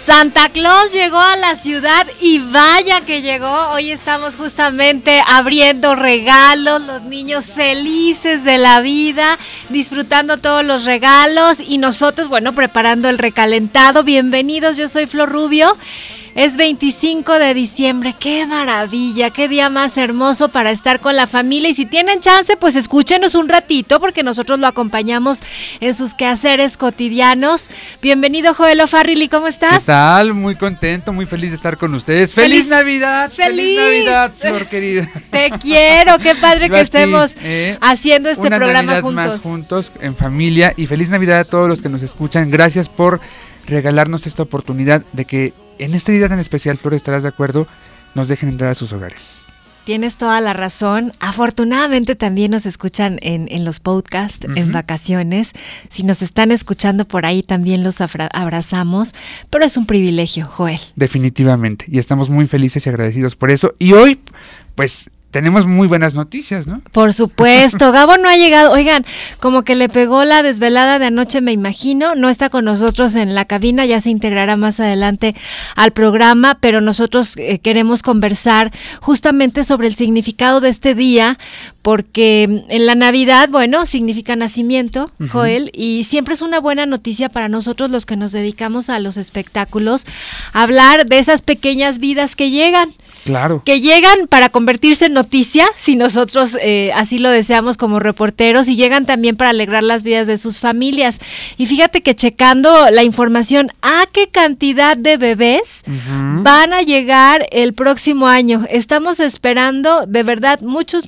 Santa Claus llegó a la ciudad y vaya que llegó. Hoy estamos justamente abriendo regalos, los niños felices de la vida, disfrutando todos los regalos y nosotros, bueno, preparando el recalentado. Bienvenidos, yo soy Flor Rubio. Es 25 de diciembre, qué maravilla, qué día más hermoso para estar con la familia y si tienen chance, pues escúchenos un ratito porque nosotros lo acompañamos en sus quehaceres cotidianos. Bienvenido Joel O'Farrill, ¿cómo estás? ¿Qué tal? Muy contento, muy feliz de estar con ustedes. ¡Feliz Navidad! ¡Feliz Navidad, Flor querida! Te quiero, qué padre que estemos haciendo este programa Navidad juntos. Más juntos, en familia, y feliz Navidad a todos los que nos escuchan. Gracias por regalarnos esta oportunidad de que en este día tan especial, Flor, estarás de acuerdo, nos dejen entrar a sus hogares. Tienes toda la razón. Afortunadamente también nos escuchan en los podcasts, en vacaciones. Si nos están escuchando por ahí también los abrazamos, pero es un privilegio, Joel. Definitivamente, y estamos muy felices y agradecidos por eso. Y hoy, pues, tenemos muy buenas noticias, ¿no? Por supuesto, Gabo no ha llegado, oigan, como que le pegó la desvelada de anoche, me imagino, no está con nosotros en la cabina, ya se integrará más adelante al programa, pero nosotros queremos conversar justamente sobre el significado de este día, porque en la Navidad, bueno, significa nacimiento, Joel, y siempre es una buena noticia para nosotros los que nos dedicamos a los espectáculos, hablar de esas pequeñas vidas que llegan. Claro. Que llegan para convertirse en noticia, si nosotros así lo deseamos como reporteros, y llegan también para alegrar las vidas de sus familias. Y fíjate que checando la información, ¿a qué cantidad de bebés van a llegar el próximo año? Estamos esperando, de verdad, muchos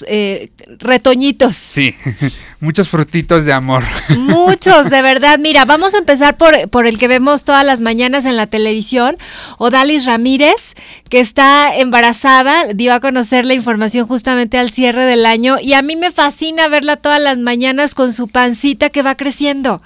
retoñitos. Sí, muchos frutitos de amor. Muchos, de verdad. Mira, vamos a empezar por el que vemos todas las mañanas en la televisión, Odalis Ramírez, que está embarazada, dio a conocer la información justamente al cierre del año y a mí me fascina verla todas las mañanas con su pancita que va creciendo.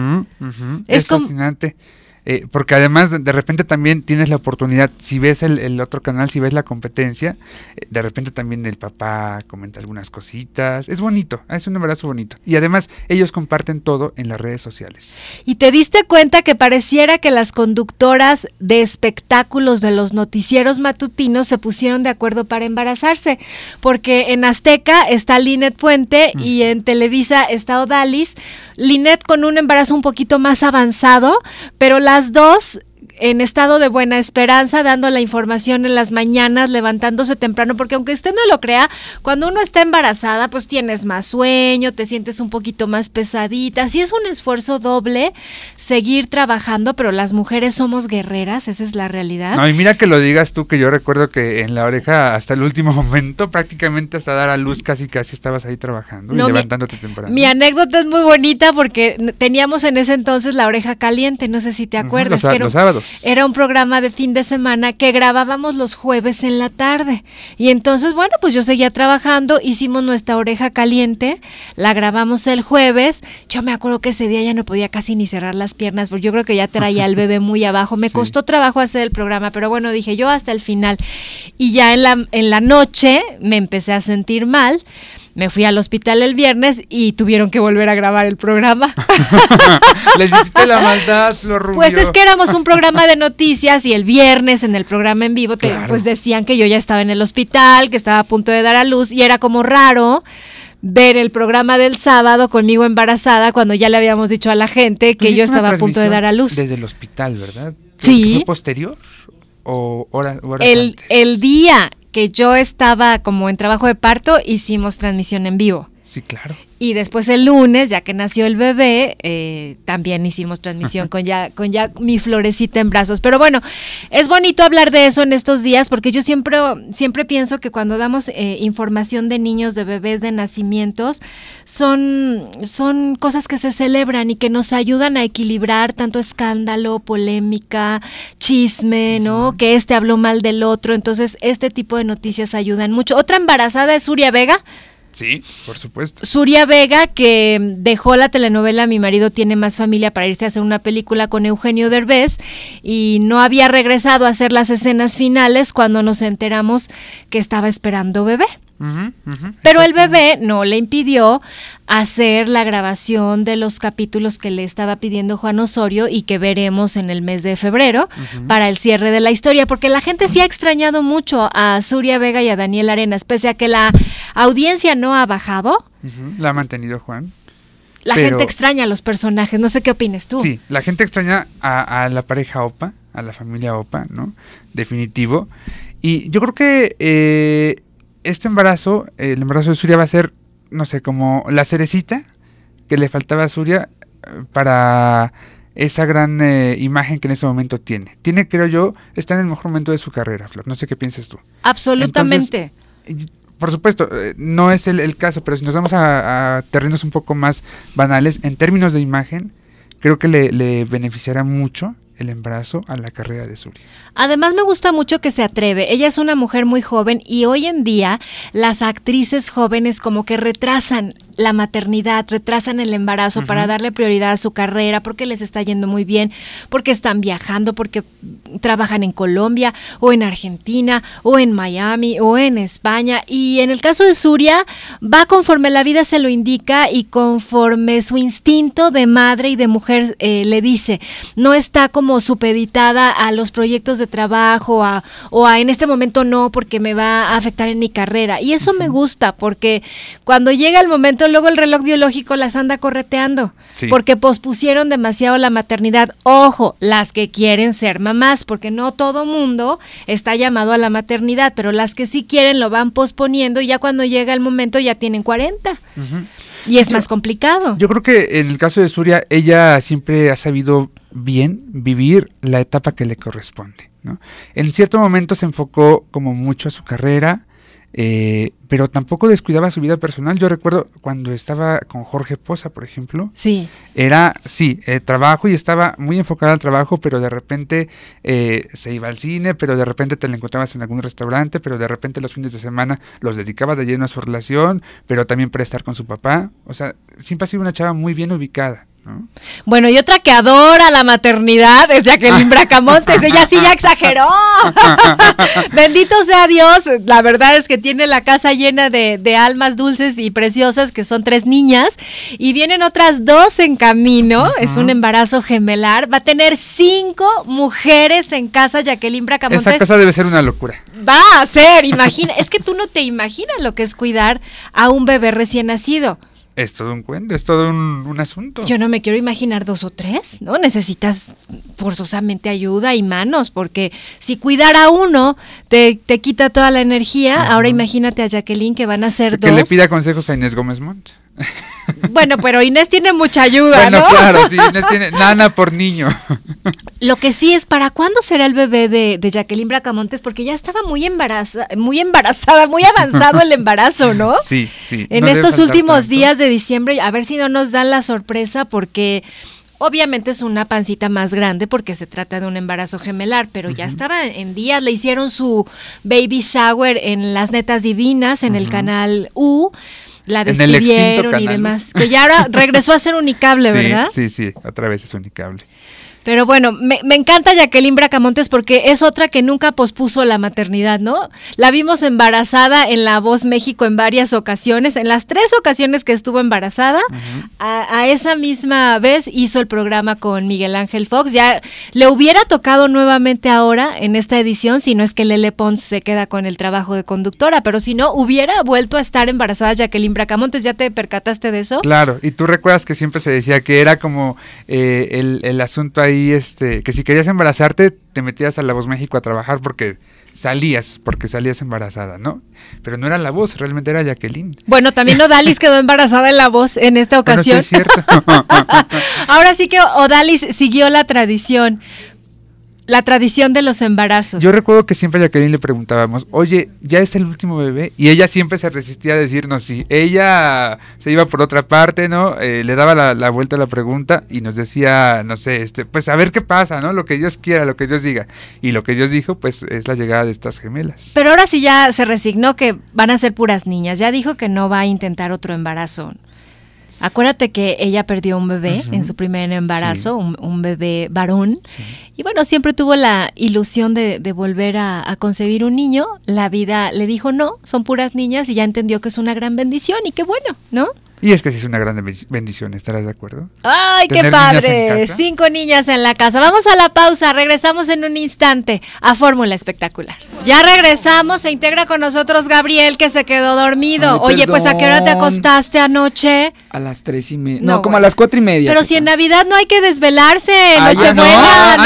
Es fascinante. Porque además de repente también tienes la oportunidad, si ves el otro canal, si ves la competencia, de repente también el papá comenta algunas cositas, es bonito, es un embarazo bonito, y además ellos comparten todo en las redes sociales. ¿Y te diste cuenta que pareciera que las conductoras de espectáculos de los noticieros matutinos se pusieron de acuerdo para embarazarse? Porque en Azteca está Linet Puente y en Televisa está Odalis, Linet con un embarazo un poquito más avanzado, pero las dos en estado de buena esperanza, dando la información en las mañanas, levantándose temprano, porque aunque usted no lo crea, cuando uno está embarazada, pues tienes más sueño, te sientes un poquito más pesadita, sí es un esfuerzo doble seguir trabajando, pero las mujeres somos guerreras, esa es la realidad. No, y mira que lo digas tú, que yo recuerdo que en la oreja hasta el último momento, prácticamente hasta dar a luz casi estabas ahí trabajando y levantándote temprano. Mi anécdota es muy bonita porque teníamos en ese entonces La Oreja Caliente, no sé si te acuerdas. Los sábados. Era un programa de fin de semana que grabábamos los jueves en la tarde. Y entonces, bueno, pues yo seguía trabajando, hicimos nuestra Oreja Caliente, la grabamos el jueves. Yo me acuerdo que ese día ya no podía casi ni cerrar las piernas, porque yo creo que ya traía al bebé muy abajo. Me costó trabajo hacer el programa, pero bueno, dije yo hasta el final. Y ya en la noche me empecé a sentir mal. Me fui al hospital el viernes y tuvieron que volver a grabar el programa. Les hiciste la maldad, Flor Rubio. Pues es que éramos un programa de noticias y el viernes en el programa en vivo pues decían que yo ya estaba en el hospital, que estaba a punto de dar a luz y era como raro ver el programa del sábado conmigo embarazada cuando ya le habíamos dicho a la gente que yo estaba a punto de dar a luz. Desde el hospital, ¿verdad? Sí. ¿Fue posterior o horas antes? El día que yo estaba como en trabajo de parto, hicimos transmisión en vivo. Sí, claro. Y después el lunes, ya que nació el bebé, también hicimos transmisión con ya mi florecita en brazos. Pero bueno, es bonito hablar de eso en estos días porque yo siempre pienso que cuando damos información de niños, de bebés, de nacimientos, son cosas que se celebran y que nos ayudan a equilibrar tanto escándalo, polémica, chisme, ¿no? Que este habló mal del otro. Entonces, este tipo de noticias ayudan mucho. Otra embarazada es Surya Vega. Sí, por supuesto. Surya Vega, que dejó la telenovela Mi marido tiene más familia para irse a hacer una película con Eugenio Derbez y no había regresado a hacer las escenas finales cuando nos enteramos que estaba esperando bebé. Pero el bebé no le impidió hacer la grabación de los capítulos que le estaba pidiendo Juan Osorio y que veremos en el mes de febrero para el cierre de la historia, porque la gente sí ha extrañado mucho a Zuria Vega y a Daniel Arenas, pese a que la audiencia no ha bajado. La ha mantenido Juan. La gente extraña a los personajes, no sé qué opines tú. Sí, la gente extraña a la pareja Opa, a la familia Opa, ¿no? Definitivo. Y yo creo que este embarazo, el embarazo de Zuria va a ser, no sé, como la cerecita que le faltaba a Zuria para esa gran imagen que en ese momento tiene. Tiene, creo yo, está en el mejor momento de su carrera, Flor. No sé qué piensas tú. Absolutamente. Entonces, por supuesto, no es el caso, pero si nos vamos a terrenos un poco más banales, en términos de imagen, creo que le beneficiará mucho el embarazo a la carrera de Zuria. Además me gusta mucho que se atreve. Ella es una mujer muy joven y hoy en día las actrices jóvenes como que retrasan la maternidad, retrasan el embarazo para darle prioridad a su carrera, porque les está yendo muy bien, porque están viajando, porque trabajan en Colombia o en Argentina o en Miami o en España. Y en el caso de Zuria va conforme la vida se lo indica y conforme su instinto de madre y de mujer le dice. No está como supeditada a los proyectos de trabajo o a en este momento no, porque me va a afectar en mi carrera. Y eso me gusta, porque cuando llega el momento, luego el reloj biológico las anda correteando, porque pospusieron demasiado la maternidad. Ojo, las que quieren ser mamás, porque no todo mundo está llamado a la maternidad, pero las que sí quieren lo van posponiendo y ya cuando llega el momento ya tienen 40. Y es más complicado. Yo creo que en el caso de Zuria, ella siempre ha sabido bien vivir la etapa que le corresponde, ¿no? En cierto momento se enfocó como mucho a su carrera, pero tampoco descuidaba su vida personal. Yo recuerdo cuando estaba con Jorge Poza, por ejemplo, era trabajo y estaba muy enfocada al trabajo, pero de repente se iba al cine, pero de repente te la encontrabas en algún restaurante, pero de repente los fines de semana los dedicaba de lleno a su relación, pero también para estar con su papá. O sea, siempre ha sido una chava muy bien ubicada, ¿no? Bueno, y otra que adora la maternidad es Jacqueline Bracamontes. Ella sí ya exageró. Bendito sea Dios. La verdad es que tiene la casa llena de almas dulces y preciosas, que son 3 niñas, y vienen otras 2 en camino. Es un embarazo gemelar. Va a tener 5 mujeres en casa, Jacqueline Bracamontes. Esa casa debe ser una locura. Va a ser, imagina. Es que tú no te imaginas lo que es cuidar a un bebé recién nacido. Es todo un cuento, es todo un asunto. Yo no me quiero imaginar 2 o 3, ¿no? Necesitas forzosamente ayuda y manos, porque si cuidar a uno te quita toda la energía, ahora imagínate a Jacqueline que van a ser 2. Que le pida consejos a Inés Gómez Montt. Bueno, pero Inés tiene mucha ayuda, bueno, ¿no? Claro, sí, Inés tiene nana por niño. Lo que sí es, ¿para cuándo será el bebé de Jacqueline Bracamontes? Porque ya estaba muy embarazada, muy avanzado el embarazo, ¿no? Sí. En no estos últimos días de diciembre, a ver si no nos dan la sorpresa, porque obviamente es una pancita más grande porque se trata de un embarazo gemelar, pero ya estaba en días. Le hicieron su baby shower en Las Netas Divinas, en el canal U. La despidieron y demás. Que ya ahora regresó a ser Unicable, ¿verdad? Sí, otra vez es Unicable. Pero bueno, me encanta Jacqueline Bracamontes porque es otra que nunca pospuso la maternidad, ¿no? La vimos embarazada en La Voz México en varias ocasiones, en las 3 ocasiones que estuvo embarazada, a esa misma vez hizo el programa con Miguel Ángel Fox. Ya le hubiera tocado nuevamente ahora en esta edición, si no es que Lele Pons se queda con el trabajo de conductora, pero si no, hubiera vuelto a estar embarazada Jacqueline Bracamontes. ¿Ya te percataste de eso? Claro, y tú recuerdas que siempre se decía que era como el asunto ahí, que si querías embarazarte te metías a La Voz México a trabajar porque salías embarazada, ¿no? Pero no era La Voz, realmente era Jacqueline. Bueno, también Odalis quedó embarazada en La Voz en esta ocasión. Bueno, sí es cierto. Ahora sí que Odalis siguió la tradición de los embarazos. Yo recuerdo que siempre a Jacqueline le preguntábamos, oye, ¿ya es el último bebé? Y ella siempre se resistía a decirnos sí. Ella se iba por otra parte, ¿no? Le daba la vuelta a la pregunta y nos decía, no sé, pues a ver qué pasa, ¿no? Lo que Dios quiera, lo que Dios diga. Y lo que Dios dijo, pues es la llegada de estas gemelas. Pero ahora sí ya se resignó que van a ser puras niñas. Ya dijo que no va a intentar otro embarazo. Acuérdate que ella perdió un bebé en su primer embarazo, un bebé varón. Sí. Y bueno, siempre tuvo la ilusión de volver a concebir un niño. La vida le dijo no, son puras niñas y ya entendió que es una gran bendición y qué bueno, ¿no? Y es que sí es una gran bendición, ¿estarás de acuerdo? ¡Ay, qué padre! 5 niñas en la casa. Vamos a la pausa, regresamos en un instante a Fórmula Espectacular. Ya regresamos, se integra con nosotros Gabriel, que se quedó dormido. Ay, oye, pues ¿a qué hora te acostaste anoche? A las 3:30. No, como a las 4:30. Pero si en Navidad no hay que desvelarse, Nochebuena,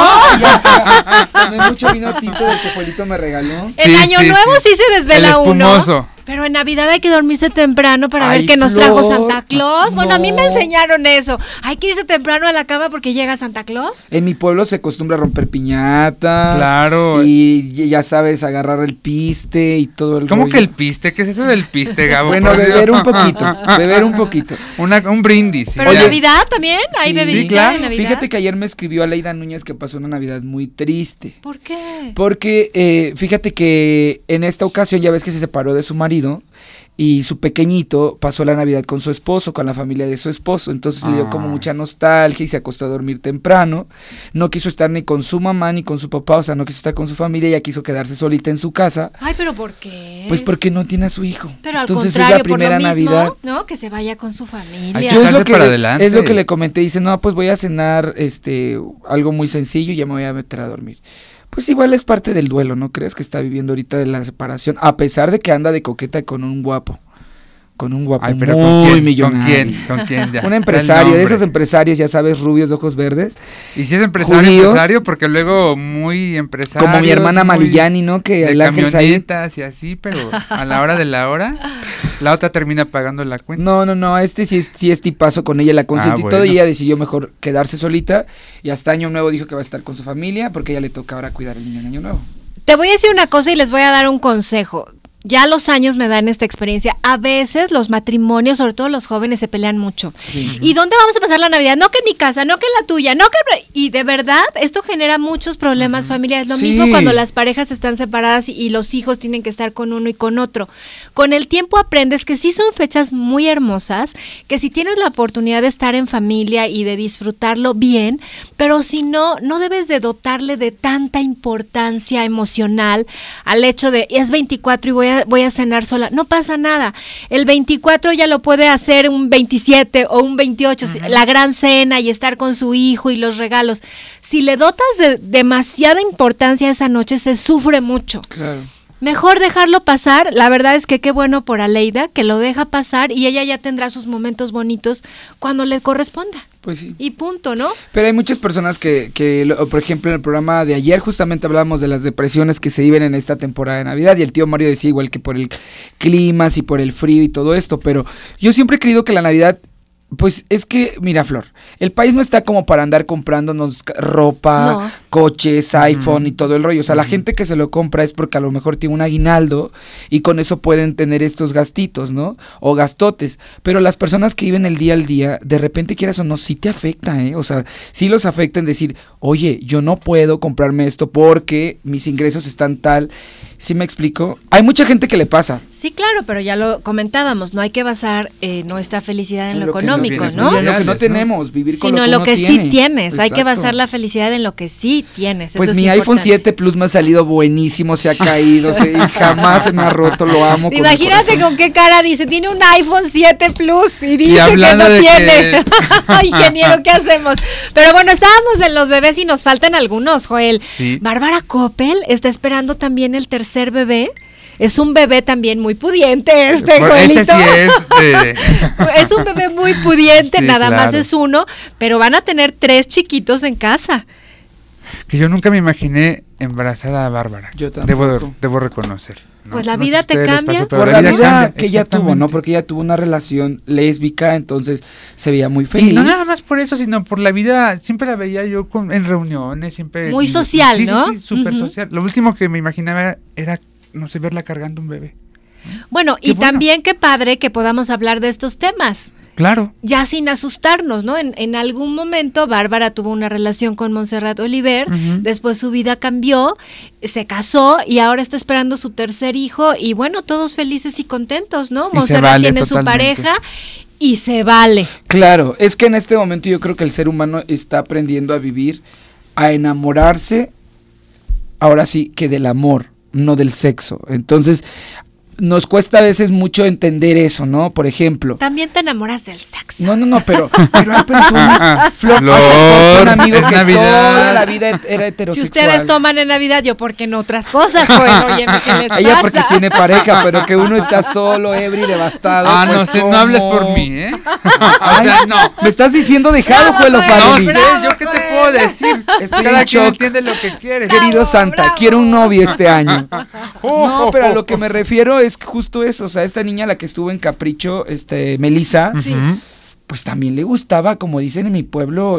¿no? Tomé mucho vino tinto del que Juelito me regaló. En Año Nuevo sí se desvela el espumoso. uno. Pero en Navidad hay que dormirse temprano para ver qué nos trajo Santa Claus. Bueno, a mí me enseñaron eso. Hay que irse temprano a la cama porque llega Santa Claus. En mi pueblo se acostumbra a romper piñatas. Claro. Y ya sabes, agarrar el piste y todo el ¿Cómo rollo. que el piste? ¿Qué es eso del piste, Gabo? Bueno, beber un poquito. Un brindis. Pero en Navidad también hay bebidita. Sí, claro. En Navidad. Fíjate que ayer me escribió Aleida Núñez que pasó una Navidad muy triste. ¿Por qué? Porque fíjate que en esta ocasión ya ves que se separó de su marido y su pequeñito pasó la Navidad con su esposo, con la familia de su esposo, entonces le dio como mucha nostalgia y se acostó a dormir temprano, no quiso estar ni con su mamá ni con su papá, o sea, no quiso estar con su familia, ella quiso quedarse solita en su casa. Ay, ¿pero por qué? Pues porque no tiene a su hijo. Pero al entonces contrario, es la primera por lo mismo, Navidad. ¿no? Que se vaya con su familia. Hay Yo que es lo que, para adelante. Es lo que le comenté, dice, no, pues voy a cenar algo muy sencillo y ya me voy a meter a dormir. Pues igual es parte del duelo, ¿no crees? Que está viviendo ahorita de la separación, a pesar de que anda de coqueta con un guapo. Ay, pero muy millonario. ¿Con quién? Ya. Un empresario, de esos empresarios, ya sabes, rubios de ojos verdes. Y si es empresario, porque luego muy empresario. Como mi hermana Malillani, ¿no? Que el Ángel camionetas y así, pero a la hora de la hora, la otra termina pagando la cuenta. No, sí es tipazo con ella, la consiente y todo, y ella decidió mejor quedarse solita, y hasta Año Nuevo dijo que va a estar con su familia, porque ella le toca ahora cuidar al niño en Año Nuevo. Te voy a decir una cosa y les voy a dar un consejo. Ya los años me dan esta experiencia. A veces los matrimonios, sobre todo los jóvenes, se pelean mucho. Sí. ¿Y dónde vamos a pasar la Navidad? No que en mi casa, no que en la tuya, no que... Y de verdad, esto genera muchos problemas familiares. Lo mismo cuando las parejas están separadas y los hijos tienen que estar con uno y con otro. Con el tiempo aprendes que sí son fechas muy hermosas, que si tienes la oportunidad de estar en familia y de disfrutarlo bien, pero si no, no debes de dotarle de tanta importancia emocional al hecho de, es 24 y voy a cenar sola, no pasa nada, el 24 ya lo puede hacer un 27 o un 28, la gran cena y estar con su hijo y los regalos. Si le dotas de demasiada importancia a esa noche, se sufre mucho. Claro. Mejor dejarlo pasar. La verdad es que qué bueno por Aleida, que lo deja pasar y ella ya tendrá sus momentos bonitos cuando le corresponda. Pues sí. Y punto, ¿no? Pero hay muchas personas que, por ejemplo, en el programa de ayer justamente hablábamos de las depresiones que se viven en esta temporada de Navidad, y el tío Mario decía igual que por el clima, y por el frío y todo esto, pero yo siempre he creído que la Navidad, pues es que, mira, Flor, el país no está como para andar comprándonos ropa, coches, iPhone y todo el rollo. O sea, la gente que se lo compra es porque a lo mejor tiene un aguinaldo y con eso pueden tener estos gastitos, ¿no? O gastotes. Pero las personas que viven el día al día, de repente, quieras o no, sí te afecta, ¿eh? O sea, sí los afecta en decir, oye, yo no puedo comprarme esto porque mis ingresos están tal. ¿Sí me explico? Hay mucha gente que le pasa. Sí, claro, pero ya lo comentábamos, no hay que basar nuestra felicidad en lo económico, ¿no? En lo que no tenemos, vivir con sino lo que uno tiene. Sí tienes. Exacto. Hay que basar la felicidad en lo que sí tienes. Pues eso mi iPhone 7 Plus me ha salido buenísimo, se ha caído, y jamás se me ha roto, lo amo. Imagínate con qué cara dice, tiene un iPhone 7 Plus y dice que no tiene. Ingeniero, ¿qué hacemos? Pero bueno, estábamos en los bebés y nos faltan algunos, Joel. Sí. Bárbara Coppel está esperando también el tercer bebé. Es un bebé también muy pudiente Joelito. Ese sí es. Es un bebé muy pudiente, sí, nada claro. más es uno, pero van a tener 3 chiquitos en casa. Que yo nunca me imaginé embarazada a Bárbara. Yo tampoco. Debo reconocer. ¿no? Pues la vida te cambia. Por la vida que ella tuvo, ¿no? Porque ella tuvo una relación lésbica, entonces se veía muy feliz. Y no nada más por eso, sino por la vida, siempre la veía yo en reuniones, siempre. Muy social, ¿no? Sí, súper social. Lo último que me imaginaba era, no sé, verla cargando un bebé. Bueno, también qué padre que podamos hablar de estos temas. Claro. Ya sin asustarnos, ¿no? En algún momento Bárbara tuvo una relación con Montserrat Oliver, después su vida cambió, se casó y ahora está esperando su tercer hijo y bueno, todos felices y contentos, ¿no? Montserrat tiene su pareja y se vale. Claro, es que en este momento yo creo que el ser humano está aprendiendo a vivir, a enamorarse, ahora sí, que del amor, no del sexo. Entonces, nos cuesta a veces mucho entender eso, ¿no? Por ejemplo. También te enamoras del sexo. No, pero hay personas, Flor, un amigo que toda la vida era heterosexual. Si ustedes toman en Navidad, yo porque en otras cosas, bueno, oye, ¿qué les pasa? Ella porque tiene pareja, pero que uno está solo, ebrio y devastado. Pues, no sé, no hables por mí, ¿eh? O sea, no. Me estás diciendo dejado, pues, lo No sé, ¿yo qué te puedo decir? Cada quien shock. entiende lo que quiere. Querido Santa, bravo. quiero un novio este año. No, pero a lo que me refiero es justo eso, o sea, esta niña la que estuvo en Capricho, Melissa, Sí. pues también le gustaba, como dicen en mi pueblo,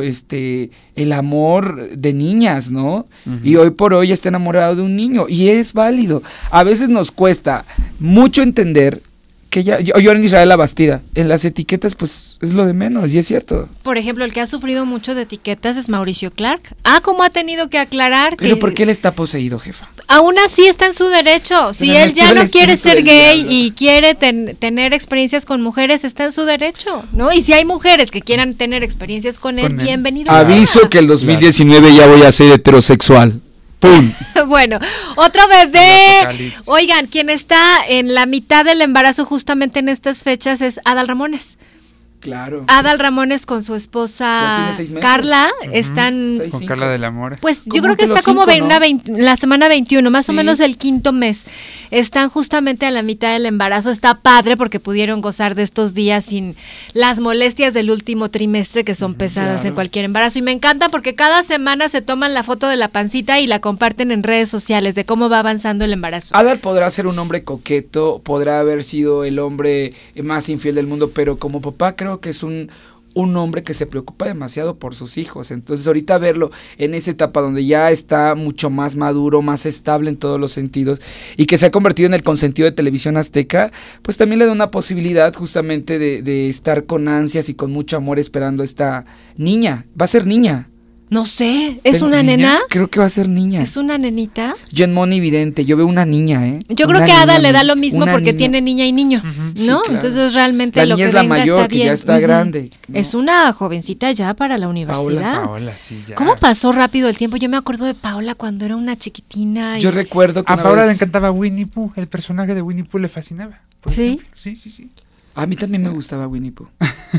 el amor de niñas, ¿no? Y hoy por hoy está enamorado de un niño, y es válido. A veces nos cuesta mucho entender que yo en Israel la Bastida, en las etiquetas pues es lo de menos, y es cierto. Por ejemplo, el que ha sufrido mucho de etiquetas es Mauricio Clark. ¿Cómo ha tenido que aclarar que... Pero ¿por qué él está poseído, jefa? Aún así está en su derecho. Si Pero él ya no no les quiere dijo ser el gay diablo. y quiere tener experiencias con mujeres, está en su derecho, ¿no? Y si hay mujeres que quieran tener experiencias con él, bienvenidos. Aviso que el 2019 ya voy a ser heterosexual. ¡Pum! Bueno, otro bebé. Apocalipsis. Oigan, quien está en la mitad del embarazo justamente en estas fechas es Adal Ramones. Claro. Adal Ramones con su Ya esposa tiene 6 meses. Carla están... Seis, Con 5. Carla del Amor. Pues yo ¿Cómo creo que que está los como 5, no? la semana 21, más o Sí. menos el quinto mes. Están justamente a la mitad del embarazo. Está padre porque pudieron gozar de estos días sin las molestias del último trimestre que son pesadas claro. en cualquier embarazo. Y me encanta porque cada semana se toman la foto de la pancita y la comparten en redes sociales de cómo va avanzando el embarazo. Adal podrá ser un hombre coqueto, podrá haber sido el hombre más infiel del mundo, pero como papá creo que es un hombre que se preocupa demasiado por sus hijos. Entonces ahorita verlo en esa etapa donde ya está mucho más maduro, más estable en todos los sentidos y que se ha convertido en el consentido de Televisión Azteca, pues también le da una posibilidad justamente de estar con ansias y con mucho amor esperando a esta niña. Va a ser niña. No sé, ¿es ¿Pero una niña? nena? Creo que va a ser niña. ¿Es una nenita? Yo en Moni Vidente, yo veo una niña, Yo Una creo que a Ada niña, le da lo mismo una porque niña. tiene niña y niño, Sí, ¿no? claro. Entonces realmente La lo niña que es la venga mayor, está que bien. ya está grande, ¿no? Es una jovencita ya para la universidad. Paola, sí, ya. ¿Cómo pasó rápido el tiempo? Yo me acuerdo de Paola cuando era una chiquitina. Yo recuerdo que A una Paola le vez- encantaba Winnie Pooh. El personaje de Winnie Pooh le fascinaba. por ¿Sí? ejemplo. Sí. A mí también me gustaba Winnie Pooh.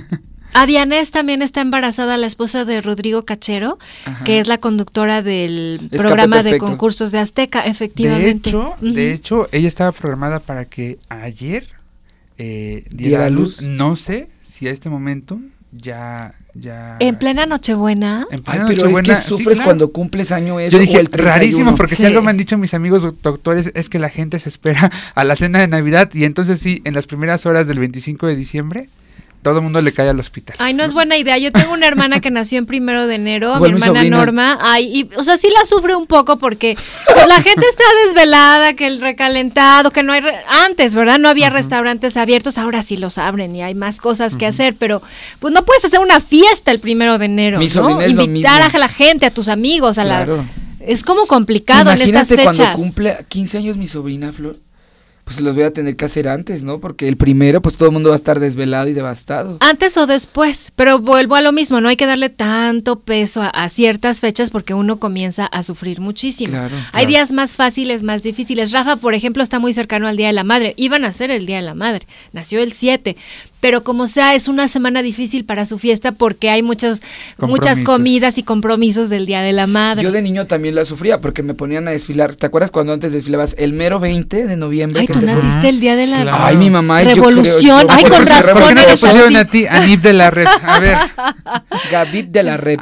A Dianés también está embarazada, la esposa de Rodrigo Cachero, Ajá. que es la conductora del Escape programa de Perfecto. concursos de Azteca, De efectivamente. hecho, ella estaba programada para que ayer diera ¿Diera a luz? luz. No sé si a este momento ya En plena Nochebuena. en Ay, plena pero Nochebuena, es que sí, sufres claro. cuando cumples año eso. Yo o dije, el 31. rarísimo, porque Sí. si algo me han dicho mis amigos doctores es que la gente se espera a la cena de Navidad y entonces sí, en las primeras horas del 25 de diciembre, todo el mundo le cae al hospital. Ay, no es buena idea. Yo tengo una hermana que nació en 1 de enero, Igual mi mi hermana sobrina. Norma. Ay, y, o sea, sí la sufre un poco porque pues, la gente está desvelada, que el recalentado, que no hay... Antes, ¿verdad? No había restaurantes abiertos, ahora sí los abren y hay más cosas que hacer, pero pues no puedes hacer una fiesta el 1 de enero, Mi ¿no? sobrina es lo Invitar mismo. a la gente, a tus amigos, a Claro. Es como complicado en estas Imagínate fechas. cuando cumple 15 años mi sobrina, Flor. Pues los voy a tener que hacer antes, ¿no? Porque el 1, pues todo el mundo va a estar desvelado y devastado. Antes o después, pero vuelvo a lo mismo, no hay que darle tanto peso a ciertas fechas porque uno comienza a sufrir muchísimo. Claro, Hay claro. días más fáciles, más difíciles. Rafa, por ejemplo, está muy cercano al Día de la Madre. Iban a ser el Día de la Madre, nació el 7, pero como sea, es una semana difícil para su fiesta porque hay muchas Compromisos. comidas y compromisos del Día de la Madre. Yo de niño también la sufría porque me ponían a desfilar. ¿Te acuerdas cuando antes desfilabas el mero 20 de noviembre? Ay, que tú te- naciste el Día de la Claro. Ay, mi mamá. yo Revolución. creo- Ay, yo con creo que razón ¿Por qué no te eres pusieron así. a ti, a Nip de la Red? A ver, Gavit de la Rep.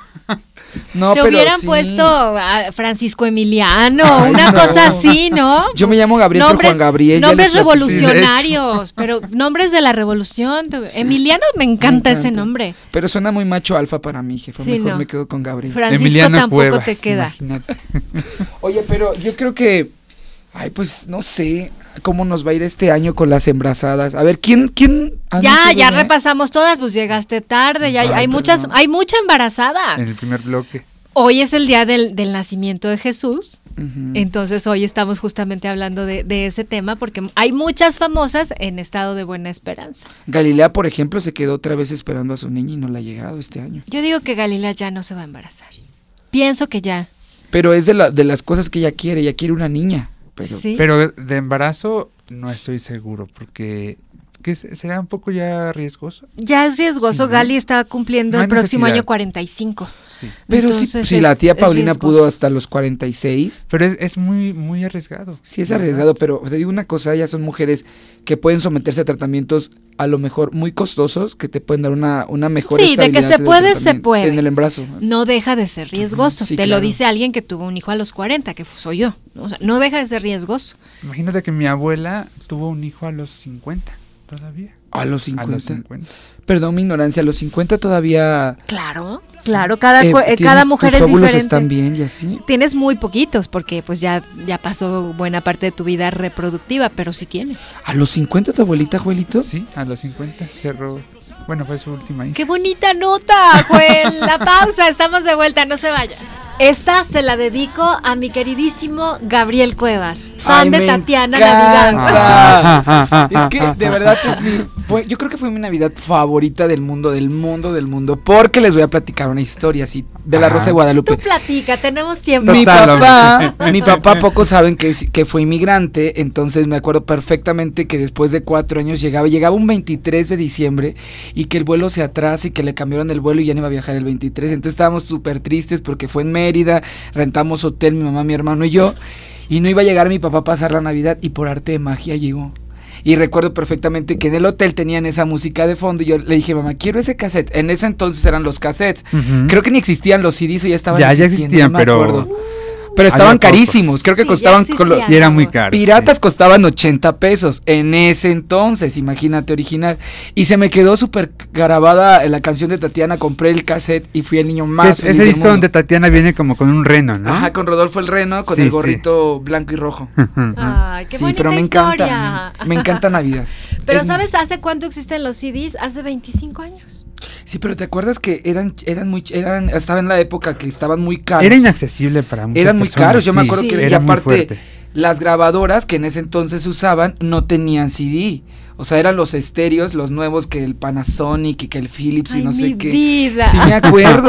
No, Te pero hubieran sí. puesto a Francisco Emiliano, Ay, una no. cosa así, ¿no? Yo me llamo Gabriel por Juan Gabriel. ya Nombres les platiqué. revolucionarios, pero nombres de la revolución. Emiliano me encanta ese nombre. Pero suena muy macho alfa para mí, jefa. Sí, Mejor no. me quedo con Gabriel. Francisco Emiliano tampoco Cuevas, te queda. imagínate. Oye, pero yo creo que... Ay, pues no sé cómo nos va a ir este año con las embarazadas. A ver, ¿quién? Ah, no Ya sé, bebé. repasamos todas, pues llegaste tarde, ya Ay, hay perdón. mucha embarazada. En el primer bloque. Hoy es el día del nacimiento de Jesús. Entonces hoy estamos justamente hablando de ese tema porque hay muchas famosas en estado de buena esperanza. Galilea, por ejemplo, se quedó otra vez esperando a su niña y no le ha llegado este año. Yo digo que Galilea ya no se va a embarazar. Pienso que ya. Pero es de las cosas que ella quiere una niña. Pero, ¿sí? Pero de embarazo no estoy seguro porque... ¿Que será un poco ya riesgoso? Ya es riesgoso, Sí, ¿no? Gali está cumpliendo No el hay próximo necesidad. año 45. Sí. pero Entonces si la tía Paulina riesgoso. pudo hasta los 46. Pero es muy, muy arriesgado. Sí, es arriesgado, pero te digo una cosa, ellas son mujeres que pueden someterse a tratamientos a lo mejor muy costosos, que te pueden dar una mejor Sí, de que estabilidad se del puede, se tratamiento puede. en el embarazo. No deja de ser riesgoso. Sí, Te claro. lo dice alguien que tuvo un hijo a los 40, que soy yo. O sea, no deja de ser riesgoso. Imagínate que mi abuela tuvo un hijo a los 50 todavía. A los A 50. los 50. Perdón mi ignorancia, a los 50 todavía... Claro, claro, cada ¿tienes- mujer tus es óvulos diferente. están bien y así? Tienes muy poquitos porque pues ya pasó buena parte de tu vida reproductiva, pero sí tienes. ¿A los 50 tu abuelita, Joelito? Sí, a los 50 cerró. Bueno, fue su última hija. ¡Qué bonita nota, Joel! La pausa, estamos de vuelta, no se vaya. Esta se la dedico a mi queridísimo Gabriel Cuevas, fan de me Tatiana encanta. Navidad. Es que de verdad yo creo que fue mi Navidad favorita del mundo, porque les voy a platicar una historia así de la Ajá. Rosa de Tú Guadalupe. platica, tenemos tiempo. Mi Total, papá pocos saben que fue inmigrante, entonces me acuerdo perfectamente que después de 4 años llegaba un 23 de diciembre y que el vuelo se atrasa y que le cambiaron el vuelo y ya no iba a viajar el 23, entonces estábamos súper tristes porque fue en Mérida, rentamos hotel, mi mamá, mi hermano y yo, y no iba a llegar mi papá a pasar la Navidad y por arte de magia llegó. Y recuerdo perfectamente que en el hotel tenían esa música de fondo y yo le dije, mamá, quiero ese cassette. En ese entonces eran los cassettes. Ujú. Creo que ni existían los CDs o ya estaban Ya existiendo, existían, no me acuerdo. Pero había estaban pocos. carísimos, creo que Sí, ya costaban existían. Y era muy caro. piratas sí. costaban 80 pesos en ese entonces, imagínate, original. Y se me quedó súper grabada la canción de Tatiana, compré el cassette y fui el niño más feliz Ese del disco mundo. donde Tatiana viene como con un reno, ¿no? Ajá, con Rodolfo el Reno, con Sí, el sí. gorrito blanco y rojo. Ay, qué Sí, bonita pero me historia. encanta, me encanta Navidad. Pero Es- ¿sabes hace cuánto existen los CDs? Hace 25 años. Sí, pero ¿te acuerdas que estaba en la época que estaban muy caros? Era inaccesible para muchas Eran muy personas, caros, yo me sí, acuerdo Sí. que era y muy aparte fuerte. las grabadoras que en ese entonces usaban no tenían CD. O sea, eran los estéreos, los nuevos que el Panasonic y que el Philips y Ay, no mi sé qué. vida. Sí me acuerdo.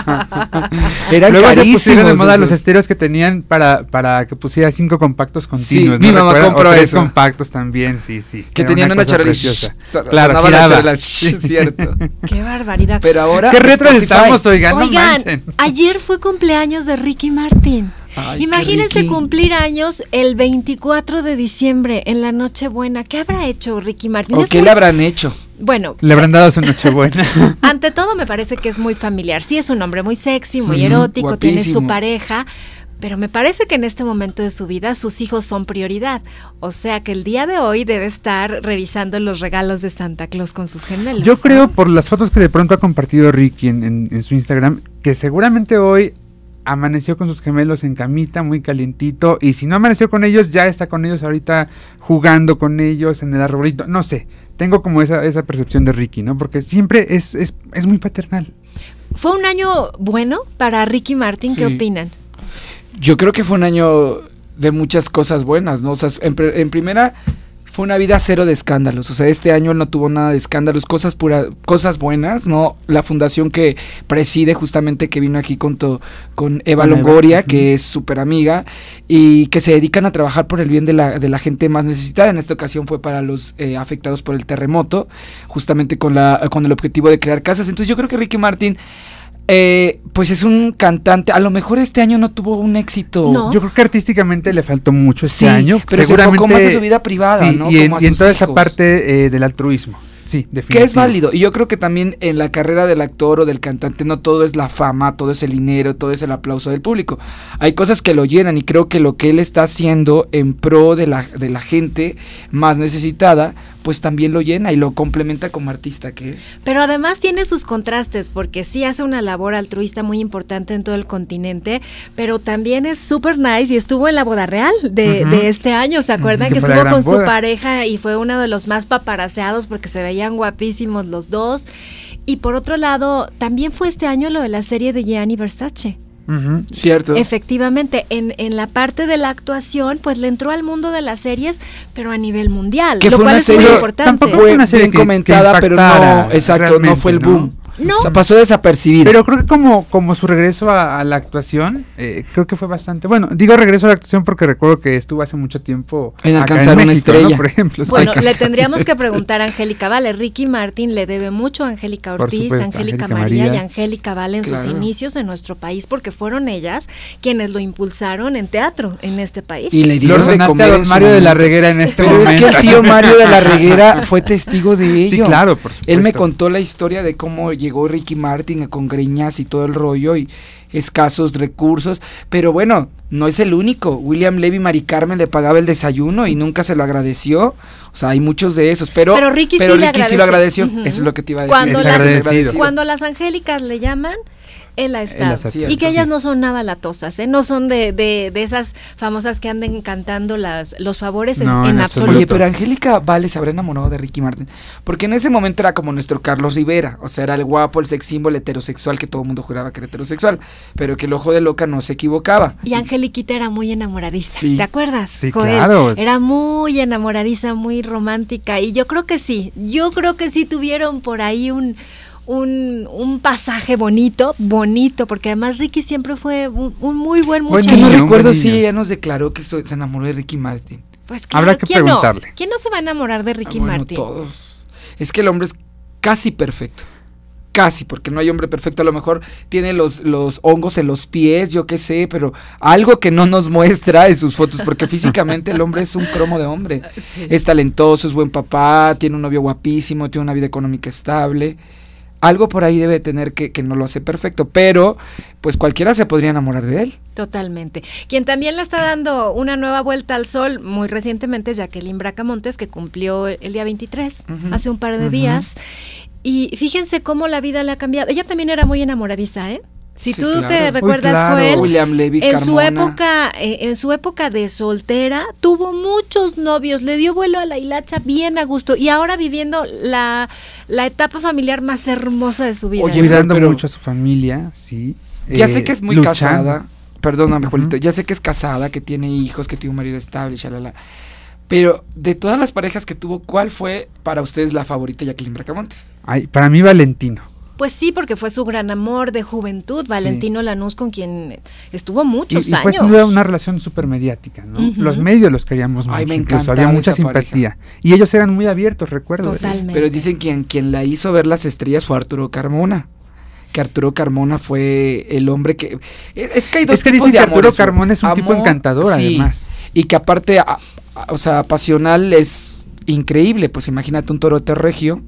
Eran Luego se carísimos. pusieron de moda los esos. estéreos que tenían para que pusiera 5 compactos continuos. Sí, mi mamá ¿Recuerdan? compró O 3 eso. compactos también, sí, sí. Que Era tenían una cosa charola. preciosa. Claro, Claro, la giraba. charola. Cierto. Qué barbaridad. Pero ahora ¿Qué retro Spotify. estamos, oigan? No Oigan, manchen. ayer fue cumpleaños de Ricky Martin. Ay, qué Imagínense Ricky. cumplir años el 24 de diciembre en la Nochebuena. ¿Qué habrá hecho Ricky Martin? ¿O Es qué muy- le habrán hecho? Bueno, Le habrán dado su Nochebuena. ante todo me parece que es muy familiar. Sí, es un hombre muy sexy, muy Sí, erótico, tiene guapísimo. su pareja, pero me parece que en este momento de su vida sus hijos son prioridad. O sea que el día de hoy debe estar revisando los regalos de Santa Claus con sus gemelos. Yo creo, por las fotos que de pronto ha compartido Ricky en su Instagram, que seguramente hoy amaneció con sus gemelos en camita, muy calientito, y si no amaneció con ellos, ya está con ellos ahorita jugando con ellos en el arbolito, no sé, tengo como esa percepción de Ricky, ¿no? Porque siempre es muy paternal. ¿Fue un año bueno para Ricky Martin? ¿Qué Sí. opinan? Yo creo que fue un año de muchas cosas buenas, ¿no? O sea, en primera fue una vida cero de escándalos. O sea, este año él no tuvo nada de escándalos, cosas buenas, ¿no? La fundación que preside justamente, que vino aquí con Eva Con Longoria, Eva, que es súper amiga, y que se dedican a trabajar por el bien de la gente más necesitada. En esta ocasión fue para los afectados por el terremoto, justamente con el objetivo de crear casas. Entonces yo creo que Ricky Martin, pues es un cantante, a lo mejor este año no tuvo un éxito. No. Yo creo que artísticamente le faltó mucho este Sí, año. pero se enfocó más en su vida privada, sí, ¿no? Y Como a en sus toda esa hijos. parte del altruismo. Sí, definitivamente. Que es válido, y yo creo que también en la carrera del actor o del cantante no todo es la fama, todo es el dinero, todo es el aplauso del público. Hay cosas que lo llenan, y creo que lo que él está haciendo en pro de la gente más necesitada, pues también lo llena y lo complementa como artista que es. Pero además tiene sus contrastes, porque sí hace una labor altruista muy importante en todo el continente, pero también es súper nice y estuvo en la boda real de este año. ¿Se acuerdan? Que Que fue la estuvo gran con su boda. pareja y fue uno de los más paparaseados porque se veían guapísimos los dos. Y por otro lado, también fue este año lo de la serie de Gianni Versace. Cierto. Efectivamente, en la parte de la actuación, pues le entró al mundo de las series, pero a nivel mundial, que lo fue cual una es serie, muy importante. tampoco fue una serie bien comentada, pero no, exacto, no fue el boom. No. O sea, pasó desapercibido. Pero creo que como su regreso a la actuación, creo que fue bastante... Bueno, digo regreso a la actuación porque recuerdo que estuvo hace mucho tiempo en alcanzar una México, estrella, ¿no? Por ejemplo. Bueno, le tendríamos que preguntar a Angélica Vale. Ricky Martin le debe mucho a Angélica Ortiz, supuesto, Angélica María y Angélica Vale en sus inicios en nuestro país, porque fueron ellas quienes lo impulsaron en teatro en este país. Y le dieron de comer a don Mario de la Reguera en este momento. Pero es que el tío Mario de la Reguera fue testigo de ello. Sí, claro, por supuesto. Él me contó la historia de cómo llegó Ricky Martin con greñas y todo el rollo y escasos recursos, pero bueno, no es el único. William Levy, Mari Carmen le pagaba el desayuno y nunca se lo agradeció. O sea, hay muchos de esos, pero Ricky sí lo agradeció. Eso es lo que te iba a decir. Cuando las Angélicas le llaman, él ha estado. Cierto, y que ellas no son nada latosas, no son de esas famosas que anden cantando los favores en absoluto. Oye, pero Angélica Vale se habrá enamorado de Ricky Martin, porque en ese momento era como nuestro Carlos Rivera, o sea, era el guapo, el sex symbol heterosexual que todo el mundo juraba que era heterosexual, pero que el ojo de loca no se equivocaba. Y Angeliquita era muy enamoradiza, sí. ¿Te acuerdas? Sí, Joel? Claro. Era muy enamoradiza, muy romántica, y yo creo que sí tuvieron por ahí un pasaje bonito, porque además Ricky siempre fue un muy buen muchacho. No recuerdo si ella nos declaró que se enamoró de Ricky Martin. Pues claro, habrá que preguntarle. ¿Quién no se va a enamorar de Ricky Martin? Todos. Es que el hombre es casi perfecto. Casi, porque no hay hombre perfecto. A lo mejor tiene los hongos en los pies, yo qué sé, pero algo que no nos muestra en sus fotos, porque físicamente el hombre es un cromo de hombre. Sí. Es talentoso, es buen papá, tiene un novio guapísimo, tiene una vida económica estable. Algo por ahí debe tener que no lo hace perfecto, pero pues cualquiera se podría enamorar de él. Totalmente. Quien también le está dando una nueva vuelta al sol muy recientemente es Jacqueline Bracamontes, que cumplió el día 23, hace un par de días. Y fíjense cómo la vida le ha cambiado. Ella también era muy enamoradiza, ¿eh? Si sí, tú claro. Te recuerdas, Joel, William Levy, en su época de soltera, tuvo muchos novios, le dio vuelo a la hilacha bien a gusto, y ahora viviendo la etapa familiar más hermosa de su vida. Oye, cuidando mucho a su familia, sí. Ya sé que es muy casada, perdóname, Juelito, ya sé que es casada, que tiene hijos, que tiene un marido estable, shalala. Pero de todas las parejas que tuvo, ¿cuál fue para ustedes la favorita de Jacqueline Bracamontes? Ay, para mí Valentino. Pues sí, porque fue su gran amor de juventud, Valentino Lanús, con quien estuvo muchos años. Y fue una relación súper mediática, ¿no? Los medios los queríamos mucho. Ay, me encanta. Había mucha simpatía. Pareja. Y ellos eran muy abiertos, recuerdo. Totalmente. Pero dicen que quien la hizo ver las estrellas fue Arturo Carmona. Que Arturo Carmona fue el hombre que... Es que hay dos tipos dicen de que amores, Arturo Carmona es un tipo encantador, sí, además. Y que aparte, o sea, pasional es increíble. Pues imagínate un torote regio.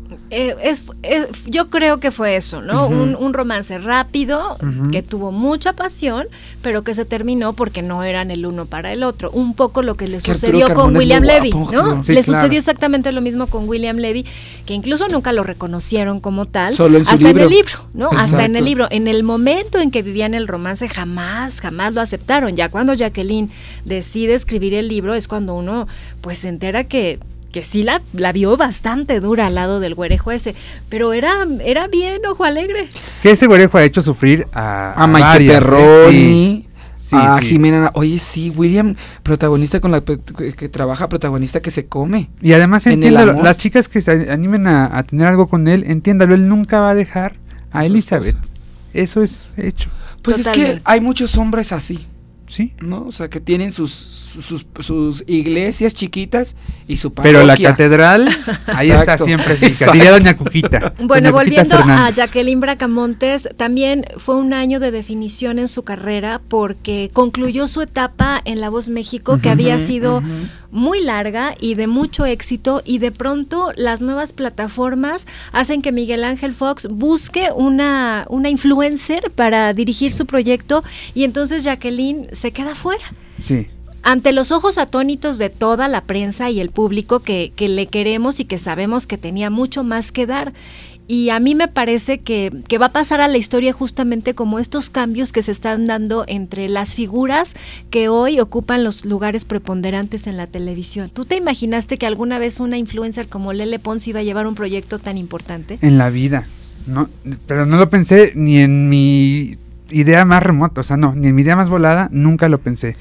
Yo creo que fue eso, ¿no? Un romance rápido, que tuvo mucha pasión, pero que se terminó porque no eran el uno para el otro. Un poco lo que le sucedió con William Levy, ¿no? Sí, le sucedió exactamente lo mismo con William Levy, que incluso nunca lo reconocieron como tal. Solo en su hasta libro. En el libro, ¿no? Exacto. Hasta en el libro. En el momento en que vivían el romance, jamás lo aceptaron. Ya cuando Jacqueline decide escribir el libro es cuando uno pues se entera que sí la vio bastante dura al lado del güerejo ese, pero era bien ojo alegre. Que ese güerejo ha hecho sufrir a Maite Perroni, sí, a Jimena. Oye, sí, William, protagonista con la que trabaja, protagonista que se come. Y además entiéndalo, las chicas que se animen a tener algo con él, entiéndalo, él nunca va a dejar a Elizabeth. Eso es hecho. Pues totalmente. Es que hay muchos hombres así. Sí. ¿No? O sea, que tienen sus iglesias chiquitas y su parroquia. Pero la catedral, ahí está siempre fija, diría doña Cuquita. Bueno, doña volviendo Cuquita a Jacqueline Bracamontes, también fue un año de definición en su carrera porque concluyó su etapa en La Voz México, que había sido muy larga y de mucho éxito, y de pronto las nuevas plataformas hacen que Miguel Ángel Fox busque una influencer para dirigir su proyecto, y entonces Jacqueline se queda fuera. Sí. Ante los ojos atónitos de toda la prensa y el público que le queremos y que sabemos que tenía mucho más que dar. Y a mí me parece que va a pasar a la historia justamente como estos cambios que se están dando entre las figuras que hoy ocupan los lugares preponderantes en la televisión. ¿Tú te imaginaste que alguna vez una influencer como Lele Pons iba a llevar un proyecto tan importante? En la vida, no, pero no lo pensé ni en mi idea más remota, o sea, no, ni en mi idea más volada, nunca lo pensé.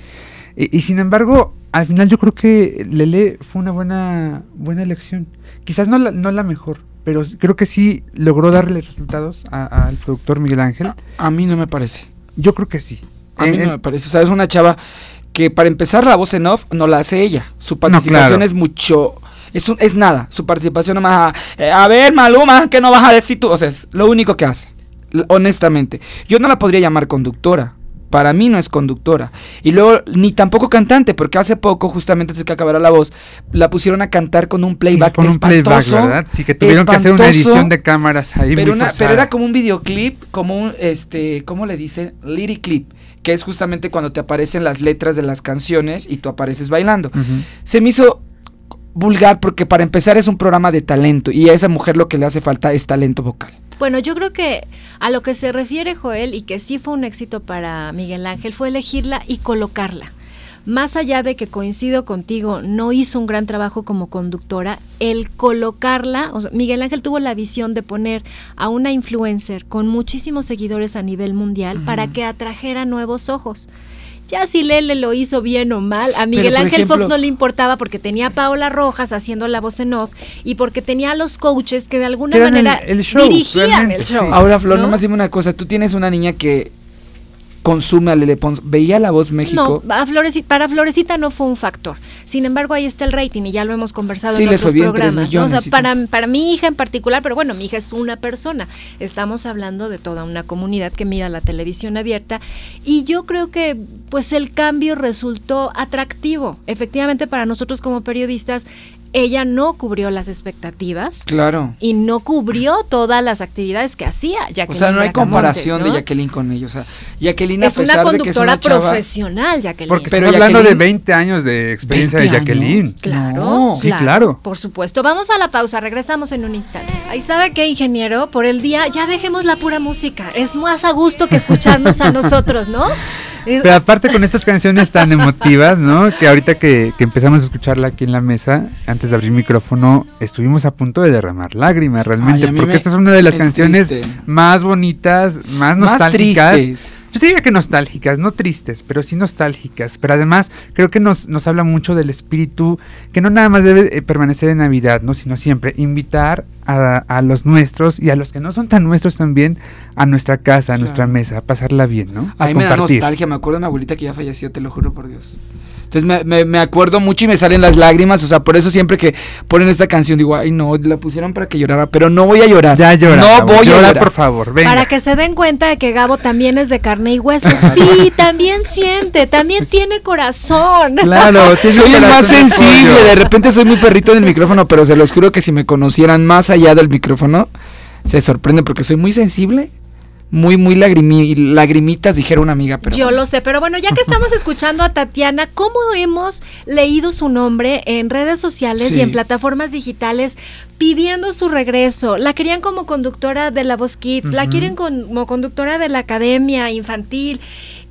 Y sin embargo, al final yo creo que Lele fue una buena elección. Quizás no la mejor, pero creo que sí logró darle resultados al productor Miguel Ángel. A mí no me parece. Yo creo que sí. A mí no me parece. O sea, es una chava que para empezar la voz en off no la hace ella. Su participación es mucho... Es nada. Su participación nomás... a ver, Maluma, ¿qué no vas a decir tú? O sea, es lo único que hace. Honestamente. Yo no la podría llamar conductora. Para mí no es conductora. Y luego, ni tampoco cantante, porque hace poco, justamente antes de que acabara La Voz, la pusieron a cantar con un playback con espantoso. Un playback, ¿verdad? Sí, que tuvieron que hacer una edición de cámaras ahí pero era como un videoclip, como un, ¿cómo le dicen? Lyric clip, que es justamente cuando te aparecen las letras de las canciones y tú apareces bailando. Se me hizo vulgar porque para empezar es un programa de talento y a esa mujer lo que le hace falta es talento vocal. Bueno, yo creo que a lo que se refiere Joel, y que sí fue un éxito para Miguel Ángel, fue elegirla y colocarla. Más allá de que coincido contigo, no hizo un gran trabajo como conductora, el colocarla, o sea, Miguel Ángel tuvo la visión de poner a una influencer con muchísimos seguidores a nivel mundial para que atrajera nuevos ojos. Ya si Lele lo hizo bien o mal, a Miguel Ángel Fox no le importaba porque tenía a Paola Rojas haciendo la voz en off y porque tenía a los coaches que de alguna manera el show, dirigían el show. Sí. Ahora, Flor, nomás dime una cosa, tú tienes una niña que consume a Lele Pons, ¿veía La Voz México? No, para Florecita no fue un factor. Sin embargo, ahí está el rating y ya lo hemos conversado en otros programas, ¿no? O sea, para mi hija en particular, pero bueno, mi hija es una persona. Estamos hablando de toda una comunidad que mira la televisión abierta y yo creo que pues el cambio resultó atractivo. Efectivamente, para nosotros como periodistas, ella no cubrió las expectativas. Claro. Y no cubrió todas las actividades que hacía Jacqueline. O sea, no hay comparación, ¿no?, de Jacqueline con ella. O sea, Jacqueline, es a pesar de que es una conductora profesional, Jacqueline. Porque pero hablando de 20 años de experiencia de Jacqueline. Claro, no, sí, claro. Por supuesto. Vamos a la pausa, regresamos en un instante. Ahí sabe qué, ingeniero, por el día ya dejemos la pura música. Es más a gusto que escucharnos a nosotros, ¿no? Pero aparte con estas canciones tan emotivas, ¿no? Que ahorita que empezamos a escucharla aquí en la mesa, antes de abrir micrófono, estuvimos a punto de derramar lágrimas realmente, porque esta es una de las canciones más bonitas, más nostálgicas. Tristes. Yo te diría que nostálgicas, no tristes, pero sí nostálgicas. Pero además creo que nos habla mucho del espíritu que no nada más debe permanecer en Navidad, ¿no? Sino siempre invitar a los nuestros y a los que no son tan nuestros también a nuestra casa, a nuestra mesa, a pasarla bien, ¿no? A mí me da nostalgia, me acuerdo de mi abuelita que ya falleció, te lo juro por Dios. Entonces me acuerdo mucho y me salen las lágrimas, o sea, por eso siempre que ponen esta canción digo, ay no, la pusieron para que llorara, pero no voy a llorar. Ya llora. No voy a llorar, por favor, venga. Para que se den cuenta de que Gabo también es de carne y hueso. Sí, también siente, también tiene corazón. Claro, soy el más sensible, de repente soy muy perrito en el micrófono, pero se los juro que si me conocieran más allá del micrófono, se sorprenden porque soy muy sensible. Muy lagrimitas, dijera una amiga. Pero yo lo sé, pero bueno, ya que estamos escuchando a Tatiana, ¿cómo hemos leído su nombre en redes sociales y en plataformas digitales pidiendo su regreso? La querían como conductora de La Voz Kids, la quieren como conductora de la Academia Infantil.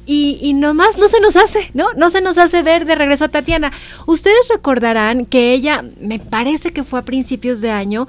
Y nomás no se nos hace, ¿no? No se nos hace ver de regreso a Tatiana. Ustedes recordarán que ella, me parece que fue a principios de año,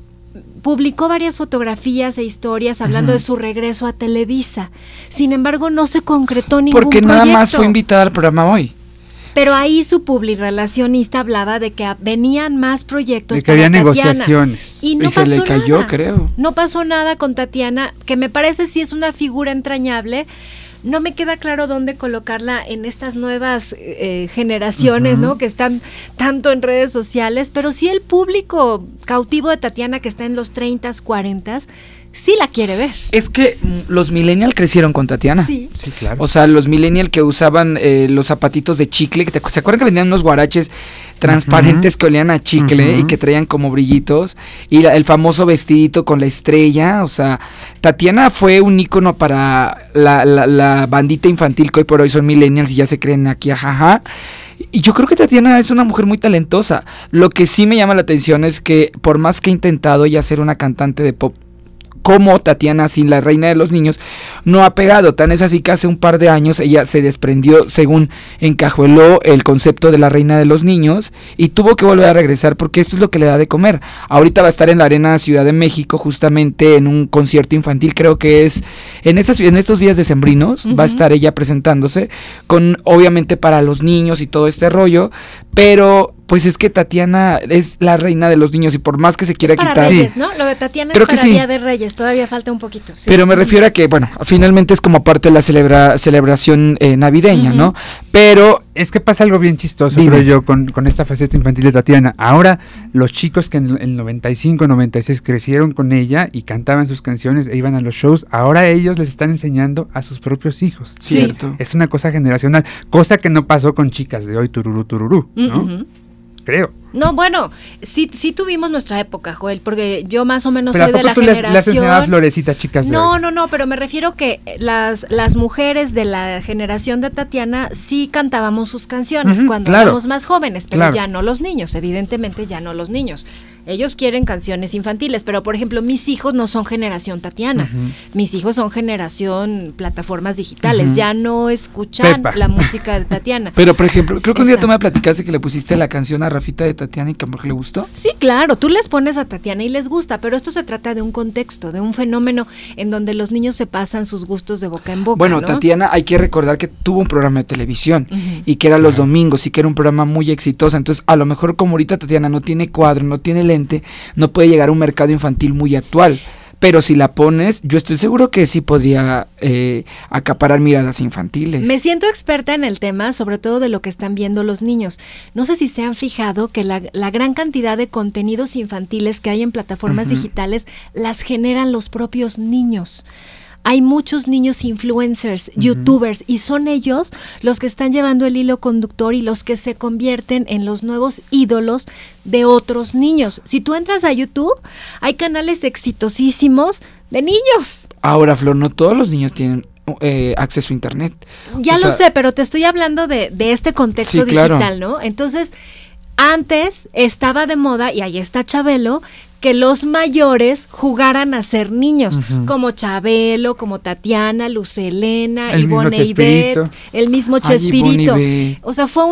publicó varias fotografías e historias hablando de su regreso a Televisa. Sin embargo, no se concretó ningún proyecto. Porque nada más fue invitada al programa hoy. Pero ahí su publirelacionista hablaba de que venían más proyectos de que había negociaciones. Y no pasó nada. Se le cayó, creo. No pasó nada con Tatiana, que me parece sí es una figura entrañable. No me queda claro dónde colocarla en estas nuevas generaciones, ¿no? Que están tanto en redes sociales, pero sí el público cautivo de Tatiana que está en los 30s, 40s, sí la quiere ver. Es que los millennials crecieron con Tatiana. Sí, claro. O sea, los millennials que usaban los zapatitos de chicle, ¿se acuerdan que vendían unos guaraches transparentes que olían a chicle y que traían como brillitos? Y el famoso vestidito con la estrella. O sea, Tatiana fue un ícono para la bandita infantil que hoy por hoy son millennials y ya se creen aquí, ajaja. Y yo creo que Tatiana es una mujer muy talentosa. Lo que sí me llama la atención es que por más que he intentado ella ser una cantante de pop como Tatiana sin la reina de los niños no ha pegado. Tan es así que hace un par de años ella se desprendió, según encajueló el concepto de la reina de los niños, y tuvo que volver a regresar porque esto es lo que le da de comer. Ahorita va a estar en la Arena Ciudad de México, justamente en un concierto infantil, creo que es en estos días decembrinos, va a estar ella presentándose, con obviamente para los niños y todo este rollo, pero pues es que Tatiana es la reina de los niños y por más que se quiera para quitar... Reyes, ¿no? Lo de Tatiana creo es para que sí. Día de Reyes, todavía falta un poquito. Sí. Pero me refiero a que, bueno, finalmente es como parte de la celebración navideña, ¿no? Pero... Es que pasa algo bien chistoso, Dime. creo yo, con esta faceta infantil de Tatiana. Ahora, los chicos que en el 95, 96 crecieron con ella y cantaban sus canciones e iban a los shows, ahora ellos les están enseñando a sus propios hijos. Cierto. Es una cosa generacional, cosa que no pasó con chicas de hoy, tururú, ¿no? Creo. No, bueno, sí tuvimos nuestra época, Joel, porque yo más o menos Pero soy de la ¿a poco tú generación... le has enseñado florecitas, chicas de hoy? No, pero me refiero que las mujeres de la generación de Tatiana sí cantábamos sus canciones cuando éramos más jóvenes, pero ya no los niños, evidentemente ya no los niños. Ellos quieren canciones infantiles, pero por ejemplo mis hijos no son generación Tatiana, mis hijos son generación plataformas digitales, ya no escuchan la música de Tatiana. Pero por ejemplo, creo que un día tú me platicaste que le pusiste la canción a Rafita de Tatiana y que a lo mejor le gustó. Sí, claro, tú les pones a Tatiana y les gusta, pero esto se trata de un contexto, de un fenómeno en donde los niños se pasan sus gustos de boca en boca. Bueno, ¿no? Tatiana, hay que recordar que tuvo un programa de televisión y que era los domingos y que era un programa muy exitoso, entonces a lo mejor como ahorita Tatiana no tiene cuadro, no tiene lente, no puede llegar a un mercado infantil muy actual, pero si la pones, yo estoy seguro que sí podría acaparar miradas infantiles. Me siento experta en el tema, sobre todo de lo que están viendo los niños. No sé si se han fijado que la gran cantidad de contenidos infantiles que hay en plataformas digitales las generan los propios niños. Hay muchos niños influencers, youtubers, y son ellos los que están llevando el hilo conductor y los que se convierten en los nuevos ídolos de otros niños. Si tú entras a YouTube, hay canales exitosísimos de niños. Ahora, Flor, no todos los niños tienen acceso a internet. Ya lo sé, pero te estoy hablando de este contexto digital, ¿no? Entonces, antes estaba de moda, y ahí está Chabelo, que los mayores jugaran a ser niños, como Chabelo, como Tatiana, Lucelena, Ivonne e Ivette, el mismo Chespirito. O sea, fue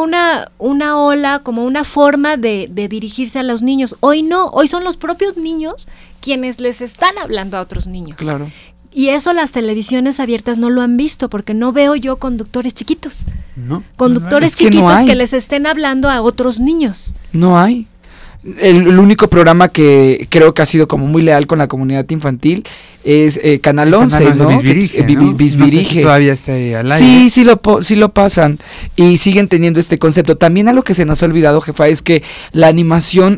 una ola, como una forma de dirigirse a los niños. Hoy no, hoy son los propios niños quienes les están hablando a otros niños. Claro. Y eso las televisiones abiertas no lo han visto, porque no veo yo conductores chiquitos. No. Conductores chiquitos que les estén hablando a otros niños. No hay. El único programa que creo que ha sido como muy leal con la comunidad infantil es Canal 11, ¿no? Bisbirige, ¿no? No sé si todavía está ahí al aire. Sí lo pasan y siguen teniendo este concepto. También algo que se nos ha olvidado, jefa, es que la animación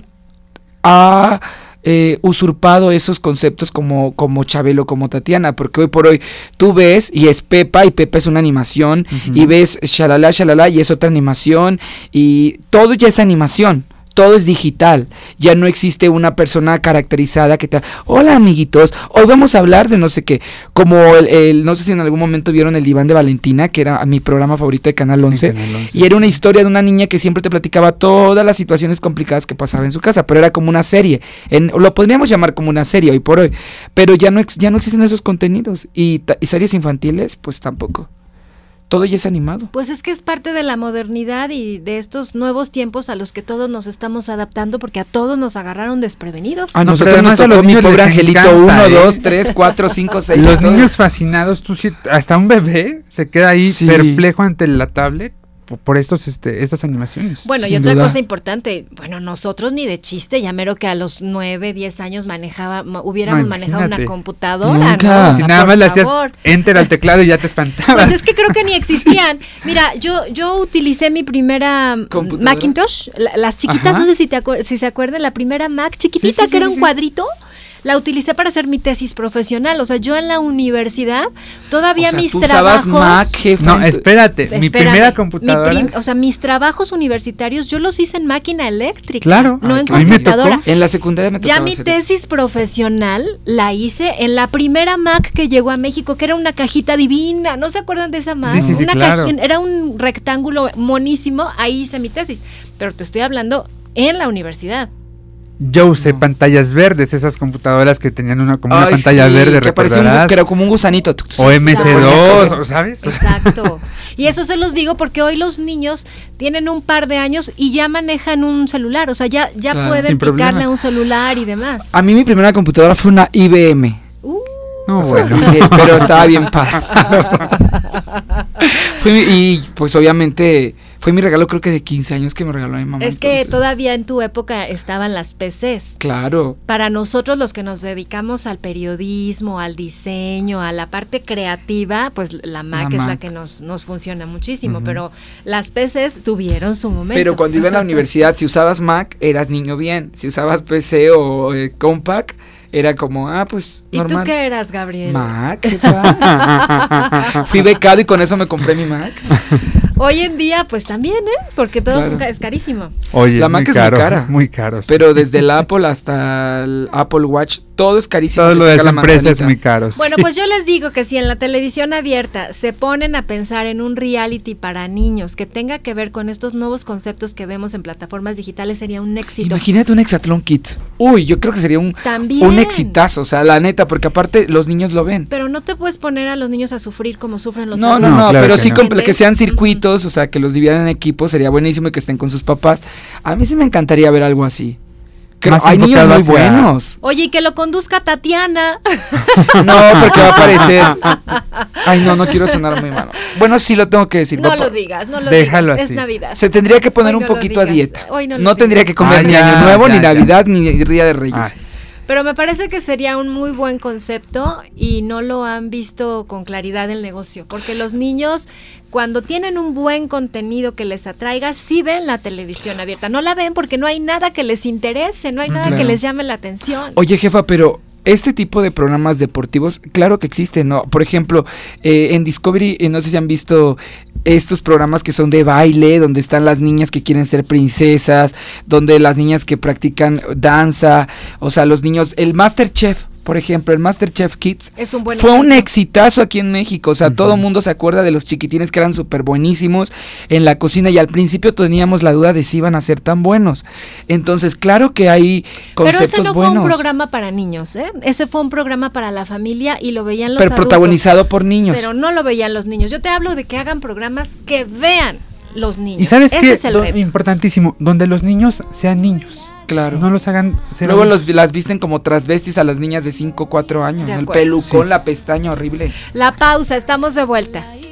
ha usurpado esos conceptos como Chabelo, como Tatiana, porque hoy por hoy tú ves y es Pepa, y Pepa es una animación, y ves Shalala y es otra animación, y todo ya es animación. Todo es digital, ya no existe una persona caracterizada que te... Hola amiguitos, hoy vamos a hablar de no sé qué, como no sé si en algún momento vieron El Diván de Valentina, que era mi programa favorito de Canal 11, y era una historia de una niña que siempre te platicaba todas las situaciones complicadas que pasaba en su casa, pero era como una serie, lo podríamos llamar como una serie hoy por hoy, pero ya no existen esos contenidos, y series infantiles, pues tampoco. Todo ya es animado. Pues es que es parte de la modernidad y de estos nuevos tiempos a los que todos nos estamos adaptando, porque a todos nos agarraron desprevenidos. A nosotros nos tocó mi pobre angelito 1, 2, 3, 4, 5, 6. Los niños fascinados, hasta un bebé se queda ahí perplejo ante la tablet por estas animaciones. Bueno, y otra cosa importante, bueno, nosotros ni de chiste, ya mero que a los 9, 10 años hubiéramos manejado una computadora. Nunca. Si nada más le hacías enter al teclado y ya te espantabas. Pues es que creo que ni existían. Mira, yo utilicé mi primera Macintosh, las chiquitas, no sé si se acuerdan, la primera Mac chiquitita, que era un cuadrito. La utilicé para hacer mi tesis profesional. O sea, yo en la universidad todavía mis trabajos... Mac, jefa. No, espérate. Mi primera computadora... mis trabajos universitarios yo los hice en máquina eléctrica. Claro. No en computadora. En la secundaria me tocaba ya mi tesis profesional la hice en la primera Mac que llegó a México, que era una cajita divina. ¿No se acuerdan de esa Mac? Sí, claro. Era un rectángulo monísimo. Ahí hice mi tesis. Pero te estoy hablando en la universidad. Yo usé pantallas verdes, esas computadoras que tenían una pantalla verde, que parecía que era como un gusanito. O MC2, ¿sabes? Exacto. Y eso se los digo porque hoy los niños tienen un par de años y ya manejan un celular, o sea, ya pueden picarle a un celular y demás. A mí mi primera computadora fue una IBM. Pero estaba bien padre. Y pues obviamente fue mi regalo, creo que de 15 años que me regaló mi mamá. Es que todavía en tu época estaban las PCs. Claro. Para nosotros los que nos dedicamos al periodismo, al diseño, a la parte creativa, pues la Mac es la que nos funciona muchísimo, pero las PCs tuvieron su momento. Pero cuando iba a la universidad, si usabas Mac, eras niño bien. Si usabas PC o Compaq, era como, pues normal. ¿Y tú qué eras, Gabriel? Mac. Fui becado y con eso me compré mi Mac. Hoy en día, pues también, porque todo es carísimo. Oye, la Mac es caro, muy cara. Muy caro. Sí. Pero desde el Apple hasta el Apple Watch, todo es carísimo. Todo lo de esa empresa es muy caro. Bueno, pues yo les digo que si en la televisión abierta se ponen a pensar en un reality para niños que tenga que ver con estos nuevos conceptos que vemos en plataformas digitales, sería un éxito. Imagínate un Hexatlón Kids. Uy, yo creo que sería un exitazo, o sea, la neta, porque aparte los niños lo ven. Pero no te puedes poner a los niños a sufrir como sufren los adultos. No, claro pero sí que sean circuitos, o sea, que los dividieran en equipos, sería buenísimo y que estén con sus papás. A mí sí me encantaría ver algo así. Hay niños muy buenos. Oye, y que lo conduzca Tatiana. No, porque va a aparecer. Ay, no quiero sonar muy malo. Bueno, sí lo tengo que decir. No lo digas, Déjalo digas. así. Es Navidad. Se tendría que poner un poquito a dieta. No tendría que comer ni Año Nuevo, ni Navidad, ni Día de Reyes. Pero me parece que sería un muy buen concepto y no lo han visto con claridad el negocio, porque los niños cuando tienen un buen contenido que les atraiga, sí ven la televisión abierta, no la ven porque no hay nada que les interese, no hay nada que les llame la atención. Oye, jefa, pero este tipo de programas deportivos, claro que existen, ¿no? Por ejemplo, en Discovery, no sé si han visto estos programas que son de baile, donde están las niñas que quieren ser princesas, donde las niñas que practican danza, o sea, los niños, el MasterChef, por ejemplo, el MasterChef Kids fue un exitazo aquí en México, o sea, todo el mundo se acuerda de los chiquitines que eran súper buenísimos en la cocina y al principio teníamos la duda de si iban a ser tan buenos. Entonces, claro que hay conceptos buenos. Pero ese no fue un programa para niños, ese fue un programa para la familia y lo veían los adultos. Pero protagonizado por niños. Pero no lo veían los niños. Yo te hablo de que hagan programas que vean los niños. ¿Y sabes qué? Importantísimo, donde los niños sean niños. Claro. No los hagan ser luego las visten como transvestis a las niñas de 5 o 4 años. El pelucón, la pestaña horrible. La pausa, estamos de vuelta.